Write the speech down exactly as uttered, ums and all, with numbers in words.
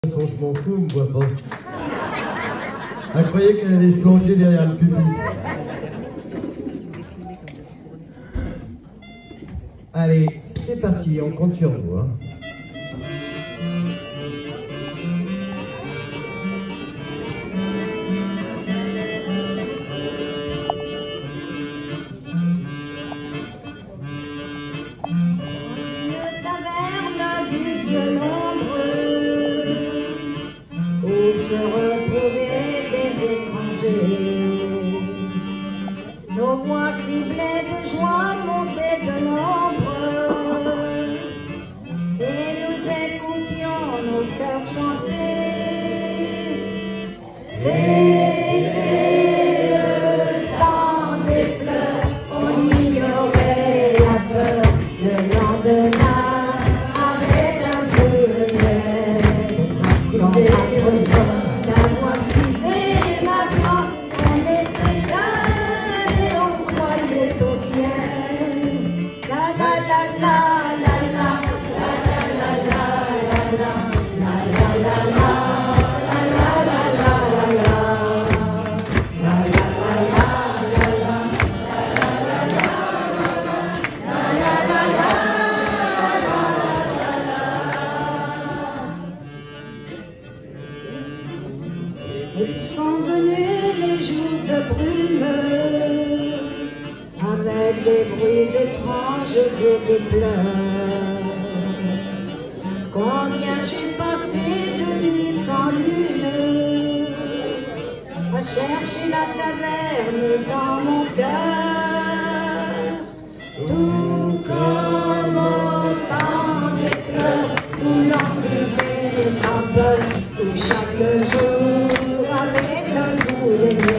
Je m'en fous, me voit pas. Elle croyait qu'elle allait se plonger derrière le pupitre. Allez, c'est parti, on compte sur vous. Hein. Se retrouver des étrangers, nos voix criblées de joie montaient de nombre, et nous écoutions nos cœurs chanter. C'était le temps des fleurs, on ignorait la peur, le lendemain avec un peu de miel. Dans la sont venus les jours de brume, avec des bruits étranges et des pleurs. Combien j'ai passé de nuits sans lune, à chercher la taverne dans mon cœur, tout comme au temps des fleurs, où l'on vivait en peur, où chaque jour avec un goût de